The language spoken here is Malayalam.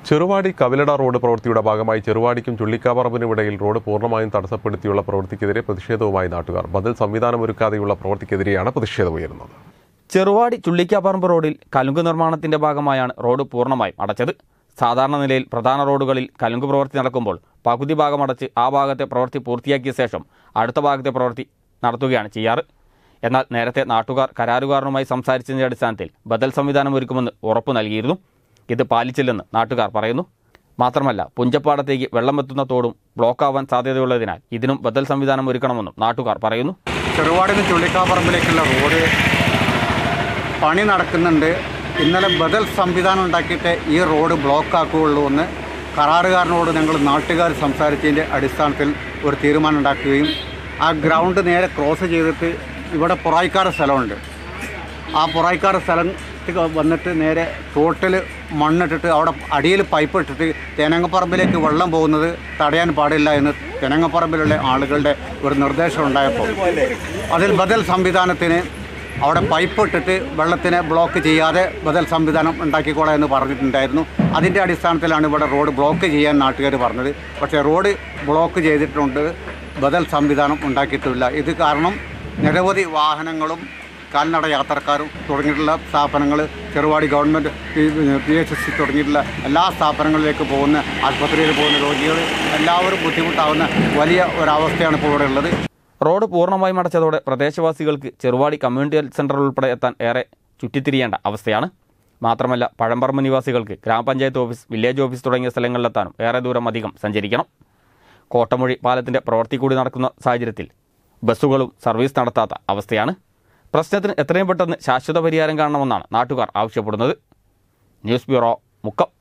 ചെറുവാടി കവിലട റോഡ് പ്രവൃത്തിയുടെ ഭാഗമായി ചെറുവാടിക്കും ചുള്ളിക്കാപ്പറമ്പിനുമിടയിൽ റോഡ് പൂർണ്ണമായും തടസ്സപ്പെടുത്തിയുള്ള പ്രവൃത്തിക്കെതിരെ പ്രതിഷേധവുമായി നാട്ടുകാർ. ബദൽ സംവിധാനമൊരുക്കാതെയുള്ള പ്രവൃത്തിക്കെതിരെയാണ് പ്രതിഷേധമുയരുന്നത്. ചെറുവാടി ചുള്ളിക്കാപ്പറമ്പ് റോഡിൽ കലുങ്ക് നിർമ്മാണത്തിന്റെ ഭാഗമായാണ് റോഡ് പൂർണ്ണമായും അടച്ചത്. സാധാരണ നിലയിൽ പ്രധാന റോഡുകളിൽ കലുങ്ക് പ്രവൃത്തി നടക്കുമ്പോൾ പകുതി ഭാഗം അടച്ച് ആ ഭാഗത്തെ പ്രവൃത്തി പൂർത്തിയാക്കിയ ശേഷം അടുത്ത ഭാഗത്തെ പ്രവൃത്തി നടത്തുകയാണ് ചെയ്യാറ്. എന്നാൽ നേരത്തെ നാട്ടുകാർ കരാറുകാരനുമായി സംസാരിച്ചതിന്റെ അടിസ്ഥാനത്തിൽ ബദൽ സംവിധാനം ഒരുക്കുമെന്ന് ഉറപ്പു നൽകിയിരുന്നു. ഇത് പാലിച്ചില്ലെന്ന് നാട്ടുകാർ പറയുന്നു. മാത്രമല്ല, പുഞ്ചപ്പാടത്തേക്ക് വെള്ളമെത്തുന്ന തോടും ബ്ലോക്കാവാൻ സാധ്യതയുള്ളതിനാൽ ഇതിനും ബദൽ സംവിധാനം ഒരുക്കണമെന്നും നാട്ടുകാർ പറയുന്നു. ചെറുവാടിന് ചുള്ളിക്കാപ്പറമ്പിലേക്കുള്ള റോഡ് പണി നടക്കുന്നുണ്ട്. ഇന്നലെ ബദൽ സംവിധാനം ഉണ്ടാക്കിയിട്ട് ഈ റോഡ് ബ്ലോക്കാക്കുകയുള്ളൂ എന്ന് കരാറുകാരനോട് ഞങ്ങൾ നാട്ടുകാർ സംസാരിച്ചതിൻ്റെ അടിസ്ഥാനത്തിൽ ഒരു തീരുമാനം ഉണ്ടാക്കുകയും ആ ഗ്രൗണ്ട് നേരെ ക്രോസ് ചെയ്തിട്ട് ഇവിടെ പുറായിക്കാട് സ്ഥലമുണ്ട്. ആ പുറായിക്കാട് സ്ഥലം വന്നിട്ട് നേരെ തോട്ടിൽ മണ്ണിട്ടിട്ട് അവിടെ അടിയിൽ പൈപ്പ് ഇട്ടിട്ട് തേനങ്ങപ്പറമ്പിലേക്ക് വെള്ളം പോകുന്നത് തടയാൻ പാടില്ല എന്ന് തേനങ്ങപ്പറമ്പിലുള്ള ആളുകളുടെ ഒരു നിർദ്ദേശം ഉണ്ടായപ്പോൾ അതിൽ ബദൽ സംവിധാനത്തിന് അവിടെ പൈപ്പ് ഇട്ടിട്ട് വെള്ളത്തിനെ ബ്ലോക്ക് ചെയ്യാതെ ബദൽ സംവിധാനം ഉണ്ടാക്കിക്കോളാം എന്ന് പറഞ്ഞിട്ടുണ്ടായിരുന്നു. അതിൻ്റെ അടിസ്ഥാനത്തിലാണ് ഇവിടെ റോഡ് ബ്ലോക്ക് ചെയ്യാൻ നാട്ടുകാർ പറഞ്ഞത്. പക്ഷേ റോഡ് ബ്ലോക്ക് ചെയ്തിട്ടുണ്ട്, ബദൽ സംവിധാനം ഉണ്ടാക്കിയിട്ടില്ല. ഇത് കാരണം നിരവധി വാഹനങ്ങളും കാൽനട യാത്രക്കാരും തുടങ്ങിയിട്ടുള്ള സ്ഥാപനങ്ങൾ, ചെറുവാടി ഗവൺമെൻറ് PHC തുടങ്ങിയിട്ടുള്ള എല്ലാ സ്ഥാപനങ്ങളിലേക്ക് പോകുന്ന, ആശുപത്രിയിൽ പോകുന്ന രോഗികൾ എല്ലാവരും ബുദ്ധിമുട്ടാവുന്ന വലിയ ഒരവസ്ഥയാണ് ഇപ്പോൾ ഇവിടെ ഉള്ളത്. റോഡ് പൂർണ്ണമായും അടച്ചതോടെ പ്രദേശവാസികൾക്ക് ചെറുവാടി കമ്മ്യൂണിറ്റി ഹെൽത്ത് സെൻ്റർ ഉൾപ്പെടെ എത്താൻ ഏറെ ചുറ്റിത്തിരിയേണ്ട അവസ്ഥയാണ്. മാത്രമല്ല, പഴമ്പറമ്പ് നിവാസികൾക്ക് ഗ്രാമപഞ്ചായത്ത് ഓഫീസ്, വില്ലേജ് ഓഫീസ് തുടങ്ങിയ സ്ഥലങ്ങളിലെത്താനും ഏറെ ദൂരം അധികം സഞ്ചരിക്കണം. കോട്ടമൊഴി പാലത്തിൻ്റെ പ്രവൃത്തി കൂടി നടക്കുന്ന സാഹചര്യത്തിൽ ബസ്സുകളും സർവീസ് നടത്താത്ത അവസ്ഥയാണ്. പ്രശ്നത്തിന് എത്രയും പെട്ടെന്ന് ശാശ്വത പരിഹാരം കാണണമെന്നാണ് നാട്ടുകാർ ആവശ്യപ്പെടുന്നത്. News bureau, Mukkam.